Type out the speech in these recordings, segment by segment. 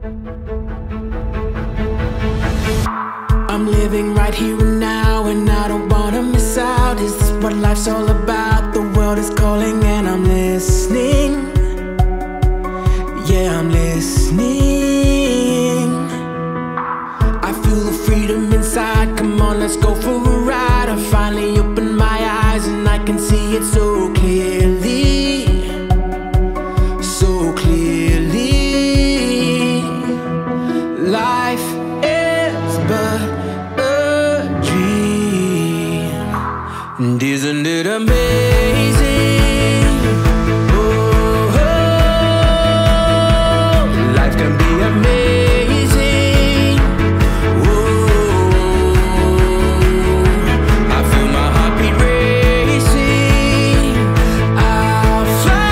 I'm living right here and now, and I don't wanna miss out. Is this what life's all about? The world is calling and I'm listening. Yeah, I'm listening. I feel the freedom inside. Come on, let's go for a ride. I finally opened my eyes and I can see it so clearly. So clearly. Life is but a dream. And isn't it amazing? Oh, life can be amazing. Oh, I feel my heartbeat racing. I'll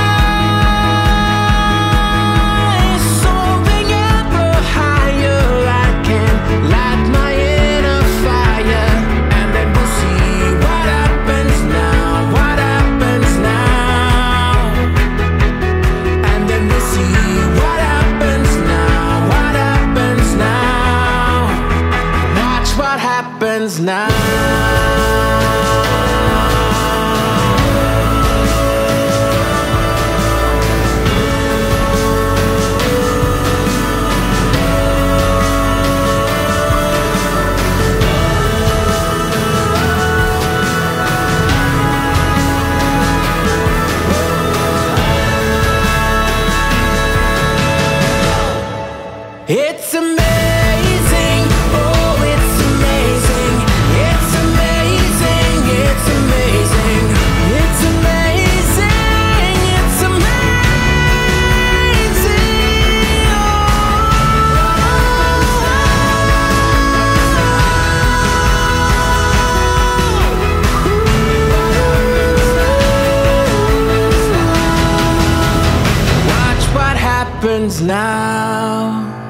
fly soaring ever higher. I can light my inner fire, and then we'll see what happens now. What happens now? And then we'll see what happens now. What happens now? Watch what happens now. It's amazing, oh it's amazing. It's amazing, it's amazing. It's amazing, it's amazing. Watch what happens now.